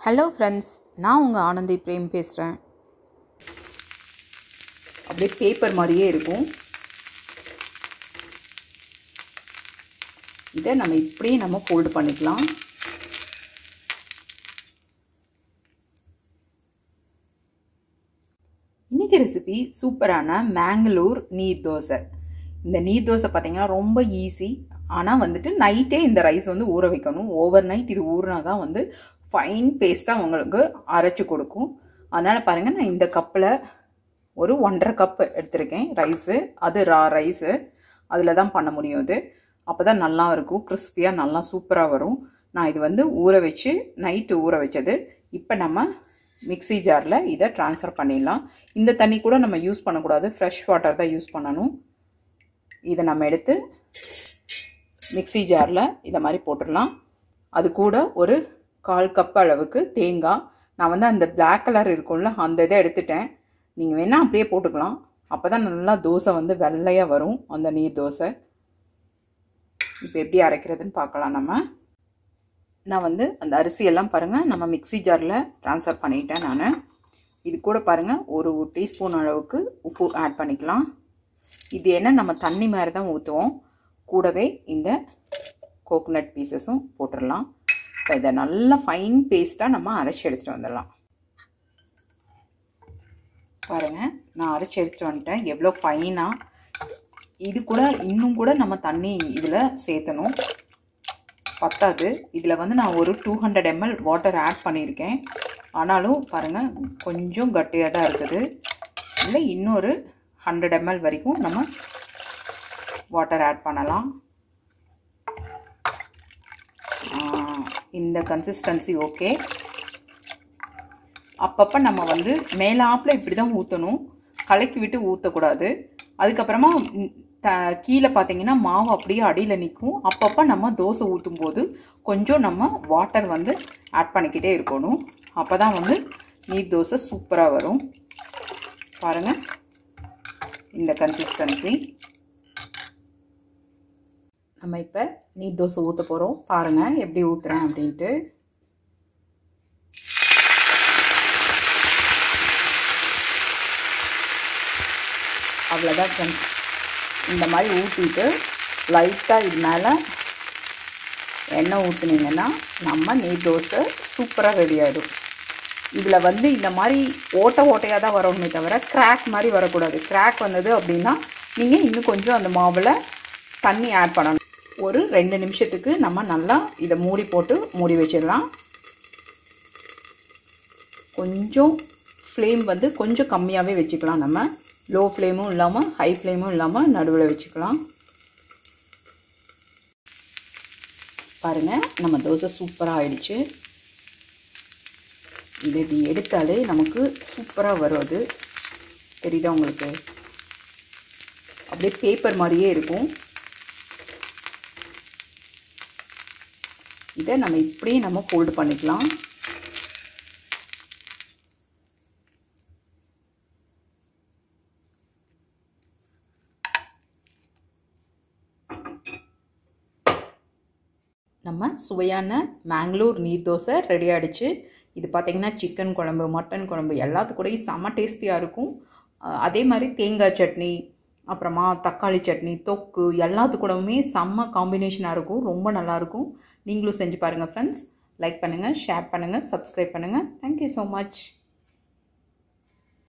Hello friends, நான் உங்கள் Anandhi frame பேசுகிறேன். அப்படியே பேப்பர் மாதிரியே இருக்கும். இதை நம்ம இப்படியே நம்ம ஃபோல்டு பண்ணிக்கலாம். இன்றைக்கி ரெசிபி சூப்பரான மேங்களூர் நீர் தோசை. இந்த நீர் தோசை பார்த்திங்கன்னா ரொம்ப ஈஸி. ஆனால் வந்துட்டு நைட்டே இந்த ரைஸ் வந்து ஊற வைக்கணும். ஓவர் நைட் இது ஊறினா தான் வந்து ஃபைன் பேஸ்ட்டாக உங்களுக்கு அரைச்சி கொடுக்கும். அதனால் பாருங்கள், நான் இந்த கப்பில் ஒரு 1.5 கப் எடுத்திருக்கேன் ரைஸு. அது ரா ரைஸு, அதில் தான் பண்ண முடியும். இது அப்போ தான் நல்லா இருக்கும், கிறிஸ்பியாக நல்லா சூப்பராக வரும். நான் இது வந்து ஊற வச்சு நைட்டு ஊற வச்சது. இப்போ நம்ம மிக்ஸி ஜாரில் இதை ட்ரான்ஸ்ஃபர் பண்ணிடலாம். இந்த தண்ணி கூட நம்ம யூஸ் பண்ணக்கூடாது, ஃப்ரெஷ் வாட்டர் தான் யூஸ் பண்ணணும். இதை நம்ம எடுத்து மிக்ஸி ஜாரில் இதை மாதிரி போட்டுடலாம். அது கூட ஒரு 1/4 கப் அளவுக்கு தேங்காய். நான் வந்து அந்த பிளாக் கலர் இருக்கும்ல, அந்த இதை எடுத்துட்டேன். நீங்கள் வேணால் அப்படியே போட்டுக்கலாம். அப்போ தான் நல்லா தோசை வந்து வெள்ளையாக வரும், அந்த நீர் தோசை. இப்போ எப்படி அரைக்கிறதுன்னு பார்க்கலாம். நான் வந்து அந்த அரிசியெல்லாம் பாருங்கள், நம்ம மிக்ஸி ஜாரில் ட்ரான்ஸ்ஃபர் பண்ணிட்டேன் நான். இது கூட பாருங்கள், ஒரு டீஸ்பூன் அளவுக்கு உப்பு ஆட் பண்ணிக்கலாம். இது என்ன, நம்ம தண்ணி மாதிரி தான் ஊற்றுவோம். கூடவே இந்த கோகோனட் பீசஸும் போட்டுடலாம். இப்போ இதை நல்லா ஃபைன் பேஸ்ட்டாக நம்ம அரைச்சி எடுத்துகிட்டு வந்துடலாம். பாருங்கள், நான் அரைச்சி எடுத்துகிட்டு வந்துட்டேன் எவ்வளோ ஃபைனாக. இது கூட இன்னும் கூட நம்ம தண்ணி இதில் சேர்த்தணும், பத்தாது. இதில் வந்து நான் ஒரு 200 ml வாட்டர் ஆட் பண்ணியிருக்கேன். ஆனாலும் பாருங்கள், கொஞ்சம் கட்டியாக தான் இருக்குது. இல்லை, இன்னொரு 100 ml வரைக்கும் நம்ம வாட்டர் ஆட் பண்ணலாம். இந்த கன்சிஸ்டன்சி ஓகே. அப்பப்போ நம்ம வந்து மேலாப்பில் இப்படி தான் ஊற்றணும், கலக்கி விட்டு ஊற்றக்கூடாது. அதுக்கப்புறமா கீழே பார்த்தீங்கன்னா மாவு அப்படியே அடியில் நிற்கும். அப்பப்போ நம்ம தோசை ஊற்றும் போது கொஞ்சம் நம்ம வாட்டர் வந்து ஆட் பண்ணிக்கிட்டே இருக்கணும். அப்போ தான் வந்து நீர் தோசை சூப்பராக வரும். பாருங்கள், இந்த கன்சிஸ்டன்சி. நம்ம இப்போ நீர் தோசை ஊற்ற போகிறோம். பாருங்கள் எப்படி ஊற்றுறேன் அப்படின்ட்டு. அவ்வளோதான் ஃப்ரெண்ட்ஸ். இந்த மாதிரி ஊற்றிட்டு லைட்டாக இது மேலே எண்ணெய் ஊற்றுனீங்கன்னா நம்ம நீர் தோசை சூப்பராக ரெடி ஆகிடும். இதில் வந்து இந்த மாதிரி ஓட்டையாக தான் வரணுமே தவிர கிராக் மாதிரி வரக்கூடாது. கிராக் வந்தது அப்படின்னா நீங்கள் இன்னும் கொஞ்சம் அந்த மாவில் தண்ணி ஆட் பண்ணணும். ஒரு 2 நிமிஷத்துக்கு நம்ம நல்லா இதை மூடி போட்டு மூடி வச்சிடலாம். கொஞ்சம் ஃப்ளேம் வந்து கொஞ்சம் கம்மியாகவே வச்சுக்கலாம். நம்ம லோ ஃப்ளேமும் இல்லாமல் ஹை ஃப்ளேமும் இல்லாமல் நடுவில் வச்சுக்கலாம். பாருங்கள், நம்ம தோசை சூப்பராக ஆயிடுச்சு. இது இப்படி எடுத்தாலே நமக்கு சூப்பராக வரும். அது தெரியுதா உங்களுக்கு? அப்படியே பேப்பர் மாதிரியே இருக்கும். இதை நம்ம இப்படியே நம்ம ஃபோல்டு பண்ணிக்கலாம். நம்ம சுவையான மேங்களூர் நீர் தோசை ரெடி ஆகிடுச்சு. இது பார்த்திங்கன்னா சிக்கன் குழம்பு, மட்டன் குழம்பு எல்லாத்துக்கூடையும் செம்ம டேஸ்டியாக இருக்கும். அதே மாதிரி தேங்காய் சட்னி, அப்புறமா தக்காளி சட்னி, தொக்கு எல்லாத்துக்கூடவுமே செம்ம காம்பினேஷனாக இருக்கும். ரொம்ப நல்லாயிருக்கும். நீங்களும் செஞ்சு பாருங்கள் ஃப்ரெண்ட்ஸ். லைக் பண்ணுங்கள், ஷேர் பண்ணுங்கள், சப்ஸ்கிரைப் பண்ணுங்கள். Thank you so much.